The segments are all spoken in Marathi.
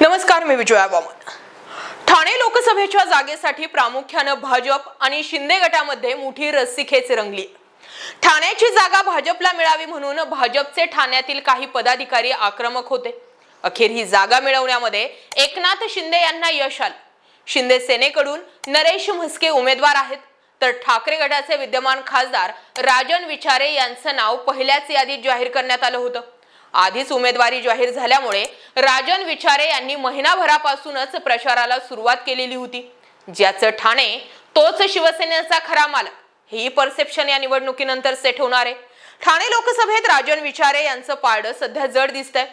नमस्कार, मी विजया वामन। ठाणे लोकसभेच्या जागेसाठी प्रामुख्याने भाजप आणि शिंदे गटामध्ये मोठी रस्सीखेच रंगली। ठाण्याची जागा भाजपला मिळावी म्हणून भाजपचे ठाण्यातील काही पदाधिकारी आक्रमक होते। अखेर ही जागा मिळवण्यामध्ये एकनाथ शिंदे यांना यश आले। शिंदे सेनेकडून नरेश म्हस्के उमेदवार आहेत, तर ठाकरे गटाचे विद्यमान खासदार राजन विचारे यांचे नाव पहिल्याच यादीत जाहीर करण्यात आलं होतं। आधीच उमेदवारी जाहीर झाल्यामुळे राजन विचारे यांनी महिनाभरापासूनच प्रचाराला सुरुवात केलेली होती। ज्याचं ठाणे तोच शिवसेनेचा खरा मालक, ही परसेप्शन या निवडणुकीनंतर सेट होणार आहे। ठाणे लोकसभेत राजन विचारे यांचं पारडं सध्या जड दिसतंय।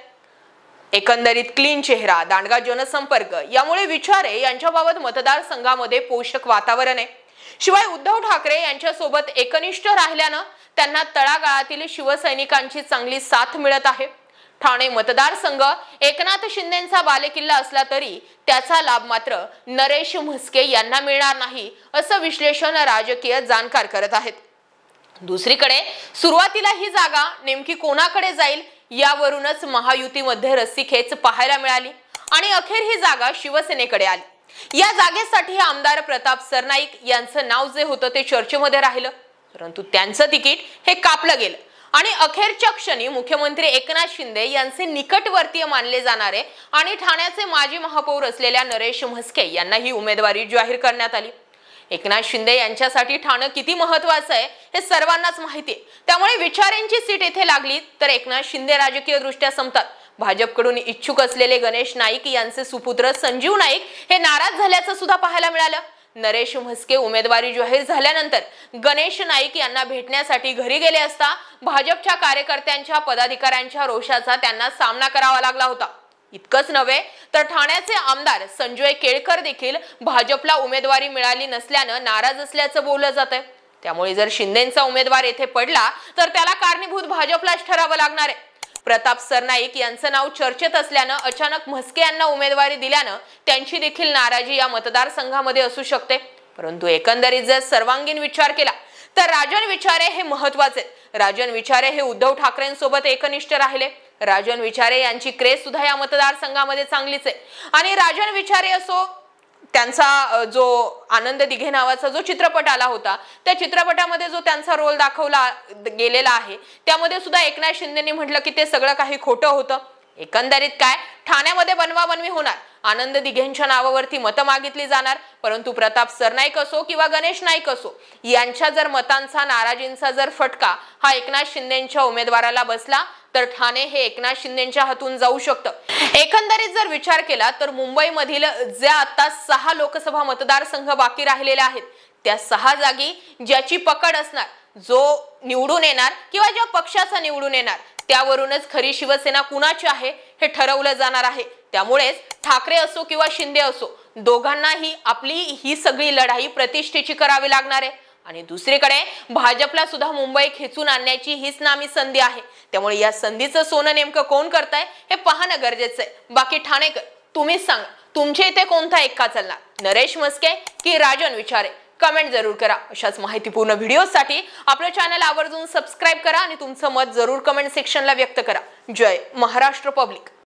एकंदरीत क्लीन चेहरा, दांडगा जनसंपर्क यामुळे विचारे यांच्याबाबत मतदारसंघामध्ये पोषक वातावरण आहे। शिवाय उद्धव ठाकरे यांच्या सोबत एकनिष्ठ राहिल्यानं त्यांना तळागाळातील शिवसैनिकांची चांगली साथ मिळत आहे। ठाणे मतदारसंघ एकनाथ शिंदेंचा बालेकिल्ला असला तरी त्याचा लाभ मात्र नरेश म्हस्के यांना मिळणार नाही, असं विश्लेषण राजकीय जाणकार करत आहेत। दुसरीकडे सुरुवातीला ही जागा नेमकी कोणाकडे जाईल यावरूनच महायुतीमध्ये रस्सीखेच पाहायला मिळाली आणि अखेर ही जागा शिवसेनेकडे आली। या जागेसाठी आमदार प्रताप सरनाईक यांचं नाव जे होतं ते चर्चेमध्ये राहिलं, परंतु त्यांचं तिकीट हे कापलं गेलं आणि अखेरच्या क्षणी मुख्यमंत्री एकनाथ शिंदे यांचे निकटवर्तीय मानले जाणारे आणि ठाण्याचे माजी महापौर असलेल्या नरेश म्हस्के यांना ही उमेदवारी जाहीर करण्यात आली। एकनाथ शिंदे यांच्यासाठी ठाणे किती महत्त्वाचं आहे हे सर्वांनाच माहिती आहे। त्यामुळे विचारेंची सीट येथे लागली तर एकनाथ शिंदे राजकीय दृष्ट्या संपतात। भाजपकडून इच्छुक असलेले गणेश नाईक यांचे सुपुत्र संजीव नाईक हे नाराज झाल्याचं सुद्धा पाहायला मिळालं। नरेश म्हस्के उमेदवारी जाहीर झाल्यानंतर गणेश नाईक यांना भेटण्यासाठी घरी गेले असता भाजपच्या कार्यकर्त्यांच्या पदाधिकाऱ्यांच्या रोषाचा त्यांना सामना करावा लागला होता। इतकंच नव्हे तर ठाण्याचे आमदार संजय केळकर देखील भाजपला उमेदवारी मिळाली नसल्यानं नाराज असल्याचं बोललं जातंय। त्यामुळे जर शिंदेंचा उमेदवार येथे पडला तर त्याला कारणीभूत भाजपलाच ठरावं लागणार आहे। प्रताप सरनाईक यांचं नाव चर्चेत असल्यानं अचानक म्हस्के यांना उमेदवारी दिल्यानं त्यांची देखील नाराजी या मतदारसंघामध्ये असू शकते। परंतु एकंदरीत जर सर्वांगीण विचार केला तर राजन विचारे हे महत्त्वाचे। राजन विचारे हे उद्धव ठाकरेंसोबत एकनिष्ठ राहिले। राजन विचारे यांची क्रेज सुद्धा या मतदारसंघामध्ये चांगलीच आहे आणि राजन विचारे असो, त्यांचा जो आनंद दिघे नावाचा जो चित्रपट आला होता त्या चित्रपटामध्ये जो त्यांचा रोल दाखवला गेलेला आहे त्यामध्ये सुद्धा एकनाथ शिंदेंनी म्हटलं की ते सगळं काही खोटं होतं। एकंदरीत काय, ठाण्यामध्ये बनवाबनवी होणार, आनंद दिघेंच्या नावावरती मतं मागितली जाणार, परंतु प्रताप सरनाईक असो किंवा गणेश नाईक असो यांच्या जर मतांचा, नाराजींचा जर फटका हा एकनाथ शिंदेंच्या उमेदवाराला बसला तर ठाणे हे एकनाथ शिंदेंच्या हातून जाऊ शकतं। एकंदरीत जर विचार केला तर मुंबईमधील ज्या आता 6 लोकसभा मतदारसंघ बाकी राहिलेले आहेत त्या 6 जागी ज्याची पकड असणार, जो निवडून येणार किंवा ज्या पक्षाचा निवडून येणार त्यावरूनच खरी शिवसेना कुणाची आहे हे ठरवलं जाणार आहे। त्यामुळेच ठाकरे असो किंवा शिंदे असो दोघांनाही आपली ही सगळी लढाई प्रतिष्ठेची करावी लागणार आहे आणि दुसरीकडे भाजपला सुद्धा मुंबई खेचून आणण्याची हीच नामी संधी आहे। त्यामुळे या संधीचं सोनं नेमकं कोण करताय हे पाहणं गरजेचं आहे। बाकी ठाणेकर तुम्हीच सांगा, तुमच्या इथे कोणता एक्का चालणार, नरेश म्हस्के की राजन विचारे? कमेंट जरूर करा। अशाच माहितीपूर्ण व्हिडिओसाठी आपलं चॅनल आवर्जून सबस्क्राइब करा आणि तुमचं मत जरूर कमेंट सेक्शनला व्यक्त करा। जय महाराष्ट्र पब्लिक।